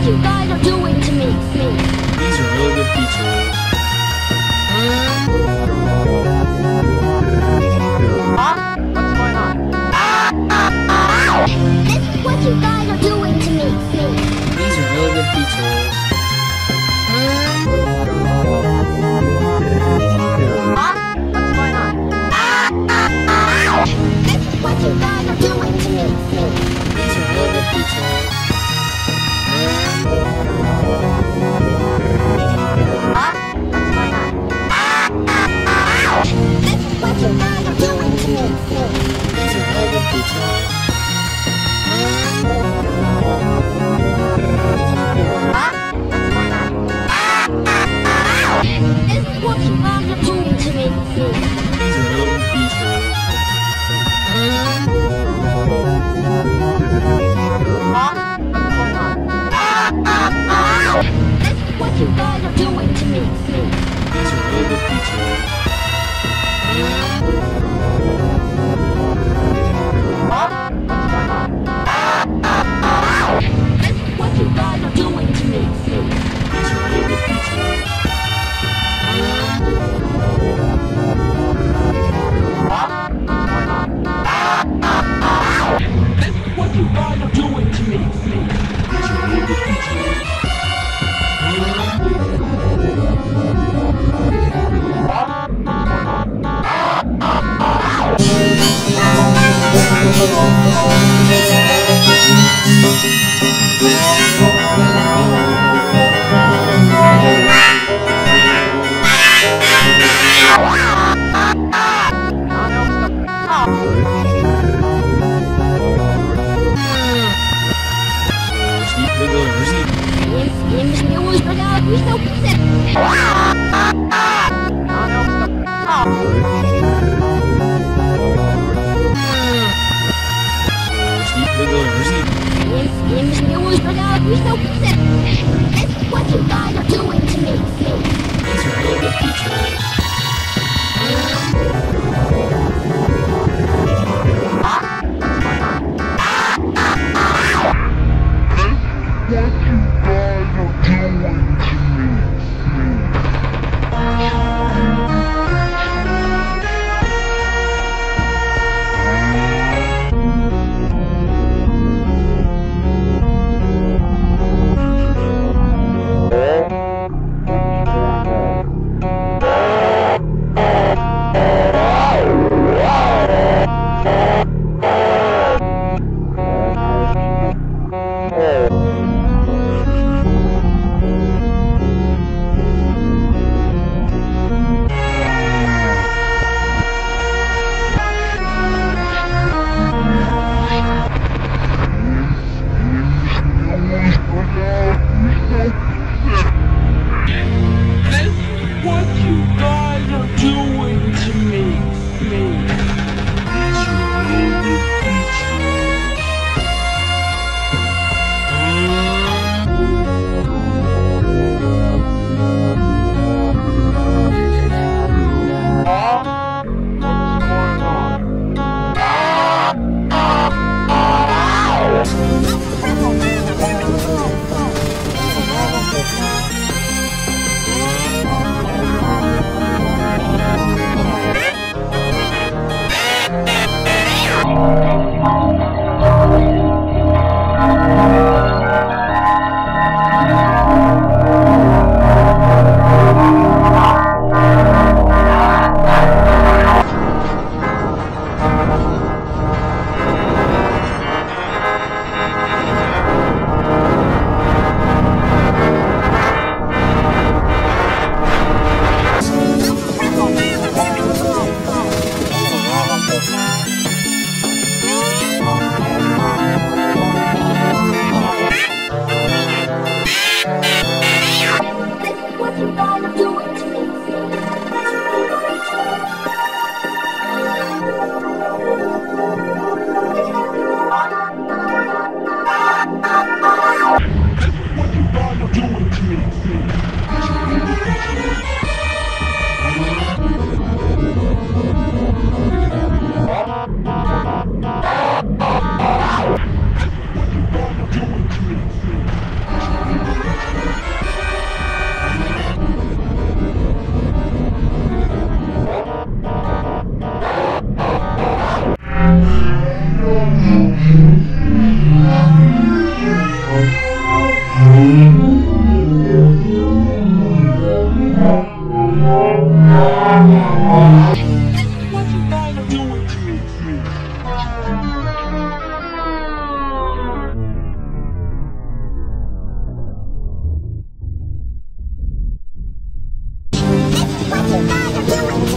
what you guys are doing to me. These are really good features. What's going on? This is what you guys are doing to me. These are really good features. What's going on? This is what you guys are doing to me. These are really good features. What's going on? This is what you guys are doing to me. These are really good features. What's going on? This is what you guys are doing to me. These are really good features. What's going on? This is what you guys are doing to me. These are really good features. What's going on? This is what you guys are doing to me. These are really good features. This is what you guys are doing to me. These are really good features. What you guys are doing to me. These are really good features.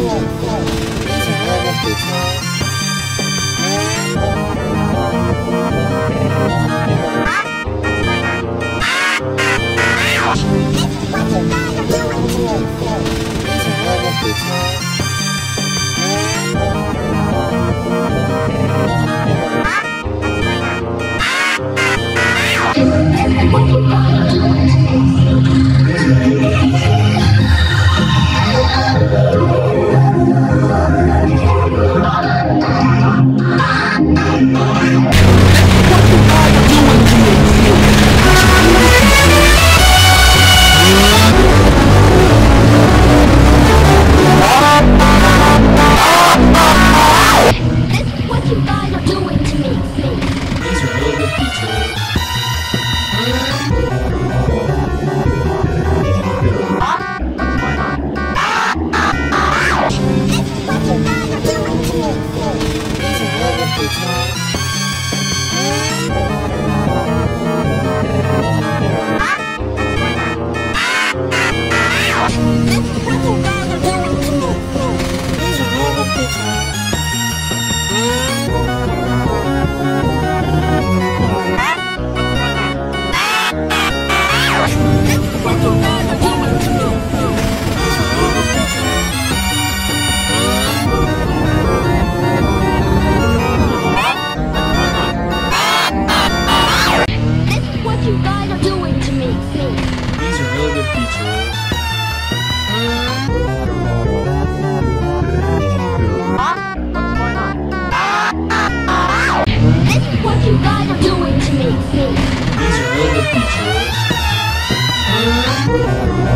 These are all the features.